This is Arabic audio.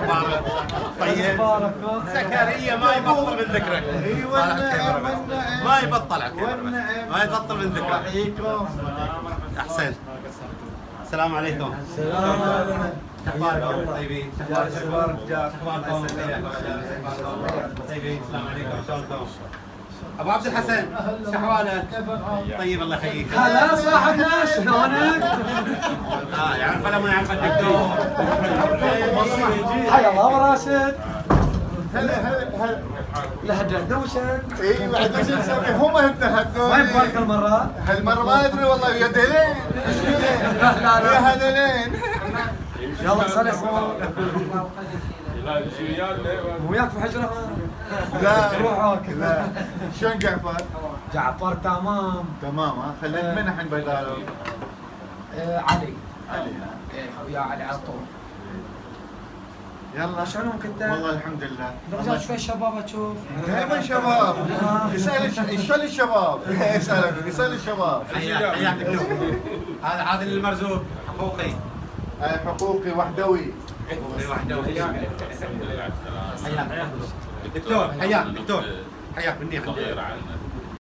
اخبارك؟ طيب. زكريا ما يبطل من ذكرك. ما يبطل ما يبطل من ذكرك. احسن. السلام عليكم. السلام عليكم. اخباركم طيبين؟ اخباركم طيبين؟ السلام عليكم، شلونكم؟ ابو عبد الحسن شو احوالك؟ طيب الله يحييك. هلا صاحبنا شلونك؟ يعرف ولا ما يعرف الدكتور؟ حيا الله وراشد. هلا لهجة دوشة. اي بعد ايش نسوي؟ هم انتهوا. وين بالك المرة؟ هالمرة ما ادري والله يا دلين. يا هذولين. يلا صلي مو وياك في حجرة؟ لا روحك. لا. شلون جعفر؟ جعفر تمام. تمام ها خليت من الحين بداله؟ علي. علي. ايه ويا علي على طول. يلا شلونك انت؟ والله الحمد لله. رجال شوي شباب اشوف. دائما شباب. يسأل الشباب. يسأل الشباب. حياك دكتور. هذا المرزوق حقوقي. حقوقي وحدوي. حياك دكتور. حياك دكتور. حياك منيح.